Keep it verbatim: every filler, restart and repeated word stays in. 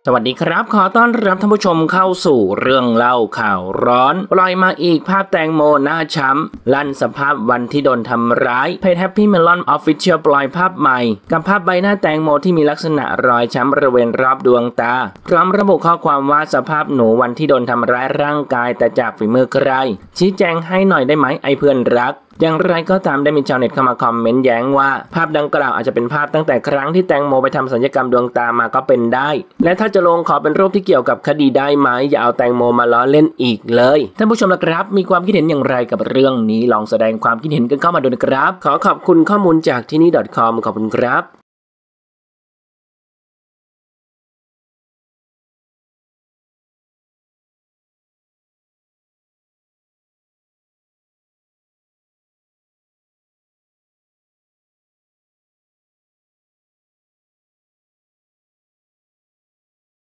สวัสดีครับขอต้อนรับท่านผู้ชมเข้าสู่เรื่องเล่าข่าวร้อนปล่อยมาอีกภาพแตงโมหน้าช้ำลั่นสภาพวันที่โดนทำร้ายเพจ Happy Melon Official ปล่อยภาพใหม่กับภาพใบหน้าแตงโมที่มีลักษณะรอยช้ำบริเวณรอบดวงตาพร้อมระบุข้อความว่าสภาพหนูวันที่โดนทำร้ายร่างกายแต่จากฝีมือใครชี้แจงให้หน่อยได้ไหมไอเพื่อนรักอย่างไรก็ตามได้มีชาวเน็ตเข้ามาคอมเมนต์แย้งว่าภาพดังกล่าวอาจจะเป็นภาพตั้งแต่ครั้งที่แตงโมไปทำศัลยกรรมดวงตามาก็เป็นได้และถ้าจะลงขอเป็นรูปที่เกี่ยวกับคดีได้ไหมอย่าเอาแตงโมมาล้อเล่นอีกเลยท่านผู้ชมนะครับมีความคิดเห็นอย่างไรกับเรื่องนี้ลองแสดงความคิดเห็นกันเข้ามาดูนะครับขอขอบคุณข้อมูลจากที่นี่ .com ขอบคุณครับ